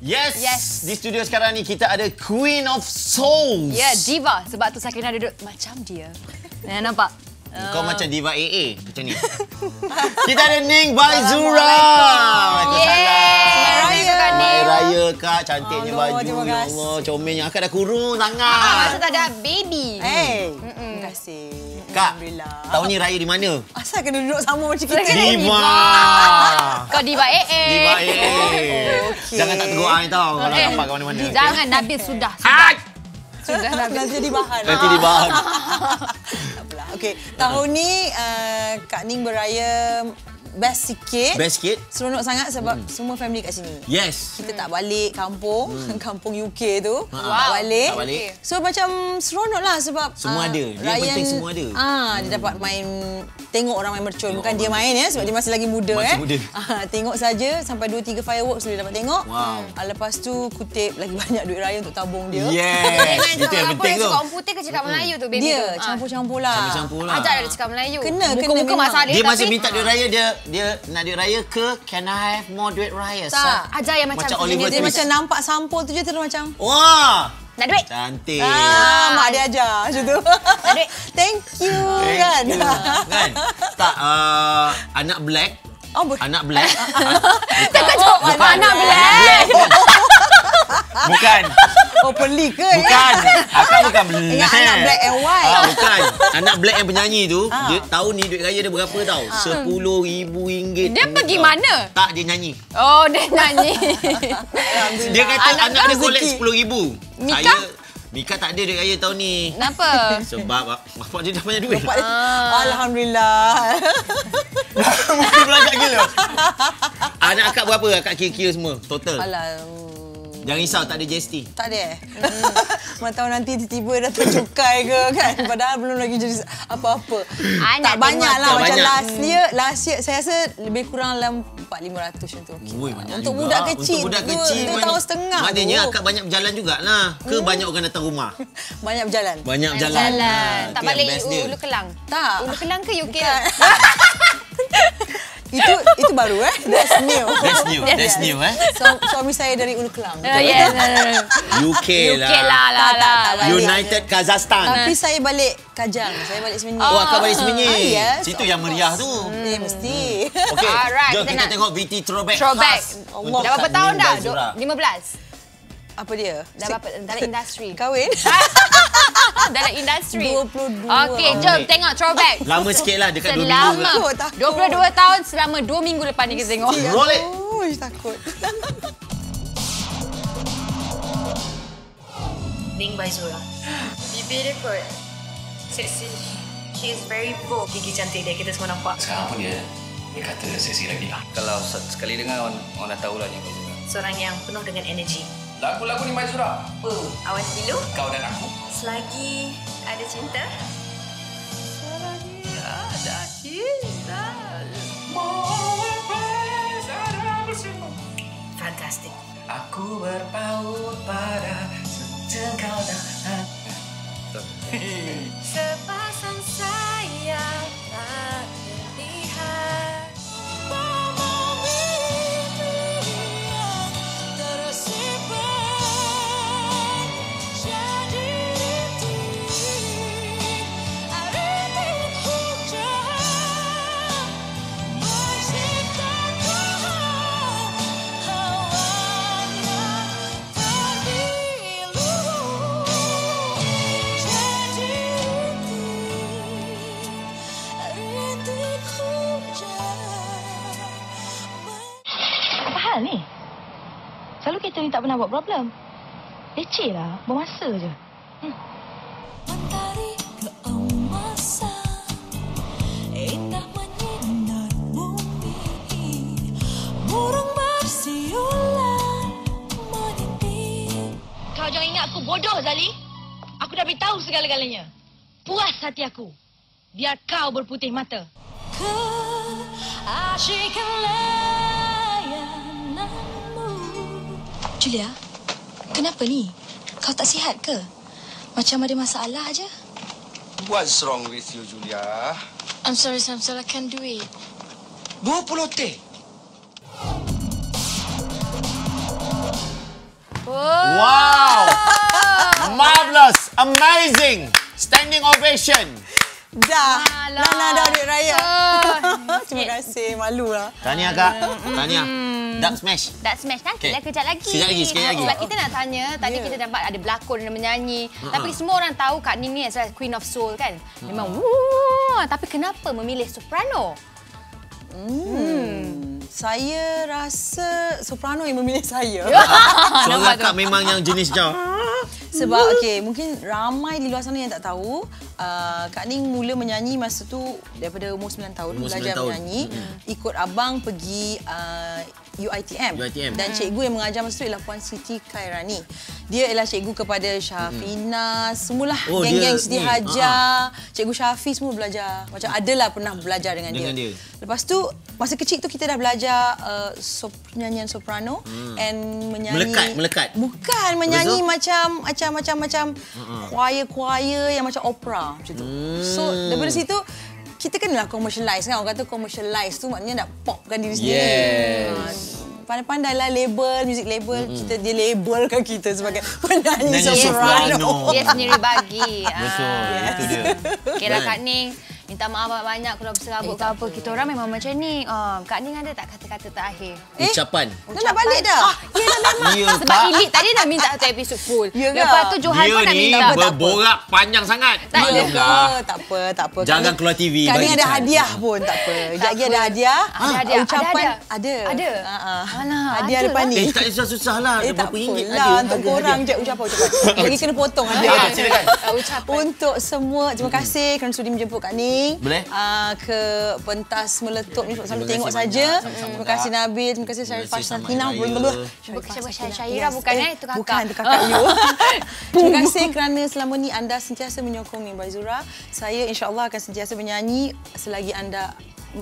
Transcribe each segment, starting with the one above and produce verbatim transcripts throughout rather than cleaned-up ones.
Yes. Yes. Di studio sekarang ni kita ada Queen of Souls. Ya, yeah, diva. Sebab tu Sakinah duduk macam dia. Nah, nampak? Kau uh. macam diva A A macam ni. Kita ada Ning Baizura. Yeay. Selamat Raya Kak, cantiknya Allah, baju. terima Ya kasih. Allah, comelnya. Akak dah kurung sangat. Ah, masa tak ada baby. Hey, terima kasih. Kak, Alhamdulillah. tahun ni raya di mana? Asal kena duduk sama macam kita? Diva. Kau diva A A. Diva A A. Okey. Jangan tak tegur I tau kalau Eh, nampak kat mana-mana. Jangan, Nabil sudah. Hai! Sudah Nabil. Nanti jadi bahan. Nanti di bahan. Tak apalah. Okey, tahun ni uh, Kak Ning beraya best sikit. Best sikit. Seronok sangat sebab hmm. semua family kat sini. Yes. Kita tak balik kampung, hmm. kampung U K tu. Wow. Tak balik. Tak balik. So macam seronok lah sebab Semua ada. Dia penting semua ada. Ah, dia dapat main, tengok orang main mercun. Bukan dia main ya sebab dia masih lagi muda. Masih eh. muda. Ah, tengok saja sampai dua tiga fireworks dia dapat tengok. Wow. Ah, lepas tu kutip lagi banyak duit raya untuk tabung dia. Yes. Itu yang penting tu. Apa yang suka orang putih ke cakap Melayu tu, baby Dia tu? campur-campur lah. Campur-campur lah. Ajar dia cakap Melayu. Kena, kena Muka-muka memang. masak dia, Dia tapi... masih minta duit raya, dia dia nak duit raya ke can I have more duit raya? Tak. Ajar yang macam, Macam sejenis Oliver Dia Twist. macam nampak sampul tu je terus macam. Wah. Nak duit? Cantik. Ah, mak dia ajar macam tu. duit. Thank you Thank kan. you. Kan? Tak, uh, anak black. Oh, ber- Anak black. Cakap cakap Bukan. anak black. Bukan. Oh, pelik ke? Bukan. Akak bukan black. Ingat anak black and white. Ah, bukan. Anak black yang penyanyi tu, dia tahun ni duit raya dia berapa tahu? Sepuluh ribu ringgit. Dia pergi mana? Tak, dia nyanyi. Oh, dia nyanyi. Dia kata Anak anak, dia rezeki. collect sepuluh ribu. Mika? Saya, Mika tak ada duit raya tahun ni. Kenapa? Sebab bapak dia dah banyak duit. Ah. Alhamdulillah. Mesti belanja gila. Anak akak berapa? Akak kira-kira semua total. Alah. Jangan risau, tak ada G S T. Tak ada eh? Mana tahu nanti tiba-tiba datang cukai ke kan? Padahal belum lagi jadi apa-apa. Anak Tak banyak lah. Tak Macam banyak. last year, last year saya rasa lebih kurang dalam empat lima ratus macam tu. Okay. Ui, banyak Untuk juga. budak kecil, Untuk budak dua- kecil dua banyak. tahun setengah Maknanya tu. akak banyak berjalan jugalah. Ke hmm. banyak orang datang rumah? Banyak berjalan. Banyak berjalan. Jalan. Ah, Tak tu yang balik best dia. Ulu Kelang? Tak. Ulu Kelang ke U K? Itu itu baru eh. That's new. That's new. That's new eh. So, suami saya dari Ulu Kelang. Oh, yes. U K U lah. K lah lah. Tak, tak, tak balik. United Kazakhstan. Tapi saya balik Kajang. Saya balik Semenyih. Oh, akak balik Semenyih. Ah, yes. Situ yang meriah tu. Eh, mesti. Okey. Alright, Jom kita kita nak- tengok V T Throwback. Throwback. khas Allah. untuk Dah berapa Kak tahun Ning dah? Baizura. lima belas? Apa dia? Dah berapa? Dalam industri. Kahwin? Dalam industri. dua puluh dua. Okey, jom Okey. tengok throwback. Lama sikit lah, dekat dua minggu Selama lah. Takut, takut. dua puluh dua tahun selama dua minggu lepas ni kita tengok. Roll it. Ui, takut. Ning Baizura. Bibir dia kot. Seksi. She is very bold. Gigi cantik dia, kita semua nampak. Sekarang pun dia dia kata seksi lagi lah. Kalau sekali dengar orang, orang dah tahulah Ning Baizura. Seorang yang penuh dengan energi. Lagu-lagu Ning Baizura. Apa? Awas dulu. Kau dan aku. Selagi ada cinta. Selagi ada cinta. Fantastic. Aku berpaut pada sejengkal dahan. Sepasang sayap tak terlihat. Apa hal ni? Selalu kereta ni tak pernah buat problem. Leceh lah, buang masa je. Hmm. Mentari keemasan indah menyinar bumi, burung bersiulan menintip. Kau jangan ingat aku bodoh, Zali. Aku dah beritahu segala-galanya. Puas hati aku. Biar kau berputih mata. Keasyikan layananmu. Julia, kenapa ni? Kau tak sihat ke? Macam ada masalah aja. What's wrong with you, Julia? I'm sorry, Samsul. I can't do it. dua puluh teh. Wow! Marvelous! Amazing! Standing ovation! Dah. Alah. Nana dah duit raya. Oh. Terima kasih. Malu lah. Tahniah, Kak. Tahniah. Dub smash. Dub smash nanti Okey. lah kejap lagi. Sekejap lagi, sekejap lagi. Sebab kita nak tanya, tadi Ya. kita dapat ada berlakon dan menyanyi. Tapi semua orang tahu Kak Ning ni adalah Queen of Soul kan. Memang wuh. Tapi kenapa memilih soprano? Hmm. Saya rasa soprano yang memilih saya. Suara Kak memang yang jenis jauh. Sebab okey, mungkin ramai di luar sana yang tak tahu, uh, Kak Ning mula menyanyi masa tu daripada umur sembilan tahun, Umur belajar sembilan tahun. menyanyi. Hmm. Ikut abang pergi uh, U I T M. U I T M. Dan cikgu yang mengajar masa tu ialah Puan Siti Khairani. Dia ialah cikgu kepada Syafina, semualah Oh, geng-geng dia Siti ni, Hajar, Cikgu Syafi semua belajar. Macam adalah pernah belajar dengan, Dengan dia. dia. Lepas tu masa kecil tu kita dah belajar uh, sop, nyanyian soprano Hmm. and menyanyi Melekat, melekat. Bukan menyanyi Betul? macam macam macam macam choir-choir yang macam opera macam tu. So daripada situ kita kenalah commercialize kan. Orang kata commercialize tu maknanya nak popkan diri sendiri. Yes. Ha, pandai-pandailah label, music label. Mm-hmm. Kita dia labelkan kita sebagai penyanyi Nyanyi soprano. soprano. Dia sendiri bagi. Betul, Ah. itu dia. Okeylah Kan? Kak Ning. Minta maaf banyak-banyak kalau berserabut ke apa. Kita orang memang macam ni. Oh, Kak Ning ada tak kata-kata terakhir? Ucapan. Dah nak balik dah. Ah, yelah memang. Ya, Sebab Kak. Elite tadi dah minta satu episod full. Ya ke? Lepas tu Johan Dia pun nak ni minta. berborak panjang sangat. Tak Tak ada. apa, tak apa, tak apa. Jangan Kak Ning- keluar T V Kak Ning bagi ada Chan. hadiah pun, tak apa. Sekejap lagi ada hadiah. Ada hadiah. Ucapan Ada, ada. Ada? Ha, ha. Alah, Hadiah ada depan ni. Eh, tak susah-susah lah. Eh, Ada tak berapa ringgit apalah. ada. Untuk korang je ucapan-ucapan. Lagi kena potong Ah, hadiah. silakan. Uh, ucapan. Untuk semua, terima kasih kerana sudi menjemput Kak Ning. Boleh. Uh, ke pentas meletup ni, selalu Terima tengok kasih saja. banyak. Sama-sama, Terima kasih Kak. Nabil, terima kasih Terima Syarifah kasih, Selamat Sakinah. Hari Belum Raya. belum. Syarifah Syairah bukan, eh? Itu kakak. Bukan, itu kakak you. Terima kasih kerana selama ni anda sentiasa menyokong Ning Baizura. Saya insya-Allah akan sentiasa menyanyi selagi anda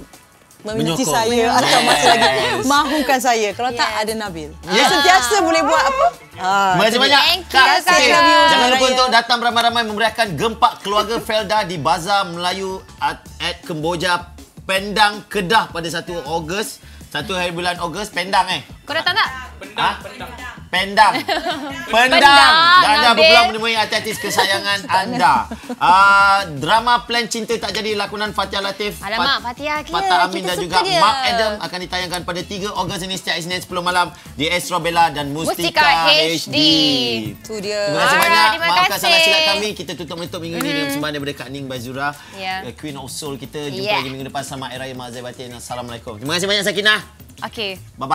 meminati Menyokong. saya atau masih lagi Yes. mahukan saya. Kalau tak Yes. ada Nabil. Dia sentiasa boleh buat apa? Ah, Terima kasih banyak. Thank you, Kak. Kak. Okey. Love you. Jangan lupa Raya. untuk datang beramai-ramai memeriahkan gempak keluarga Felda di Bazar Melayu at, at Kemboja, Pendang, Kedah pada satu Ogos. Satu hari bulan Ogos, Pendang eh. Kau datang tak? Ha? Pendang. Pendang. Pendang, Dan anda Nabil. berpeluang menemui artis kesayangan anda. Uh, drama Plan Cinta Tak Jadi lakonan Fatia Latif, Alamak, Fatia kira. Fatah Amin Kita dan suka juga dia. Mark Adam akan ditayangkan pada tiga Ogos ini setiap Isnin sepuluh malam di Astro Bella dan Mustika, Mustika H D. Itu dia. Terima kasih Alright, banyak. terima Maafkan kasih. salah silap kami. Kita tutup menutup minggu ini dengan persembahan daripada Kak Ning Baizura, Ya. uh, Queen of Soul kita. Jumpa Yeah. lagi minggu depan. Selamat Hari Raya Mazai Batin. Assalamualaikum. Terima kasih banyak Sakinah. Okey. Bye-bye.